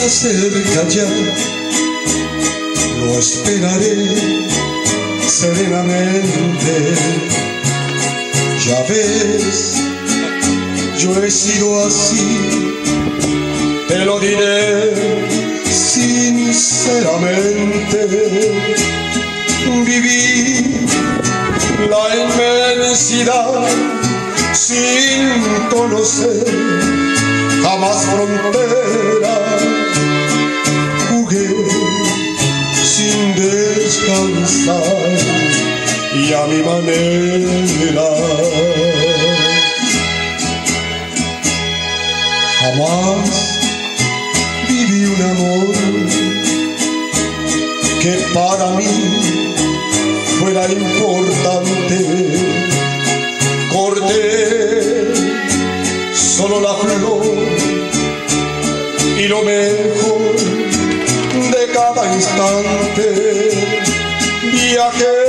cerca ya, lo esperaré serenamente. Ya ves, yo he sido así, te lo diré sinceramente. Viví la inmensidad sin conocer jamás frontera. Jugué sin descansar y a mi manera. Jamás viví un amor que para mí fuera importante. Corté solo la flor y lo mejor de cada instante. Viajé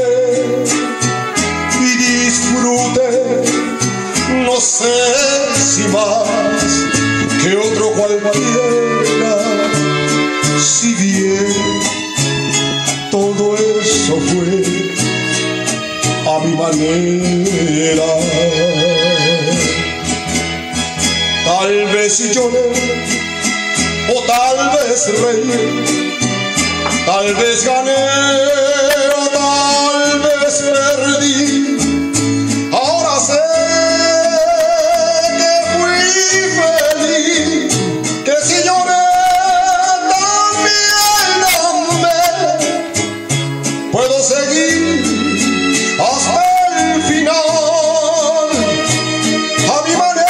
y disfruté, no sé si más que otro cualquiera. Si bien todo eso fue a mi manera. Tal vez lloré o tal vez reí, tal vez gané o tal vez perdí. Ahora sé que fui feliz, que si lloré también amé. Puedo seguir hasta el final a mi manera.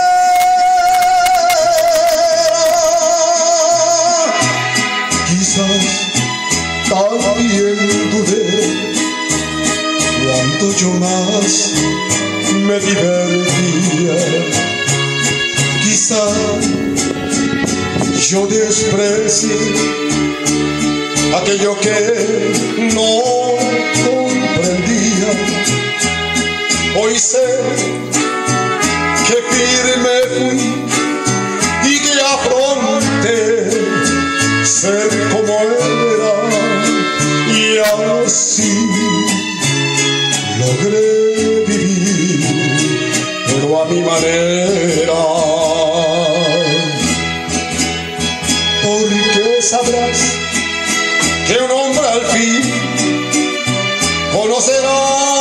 Quizás también dudé cuanto yo más me divertía. Quizás yo desprecié aquello que no comprendía. Hoy sé que firme fui y que afronté ser como era, y así logré vivir, pero a mi manera. Porque sabrás que un hombre al fin conocerá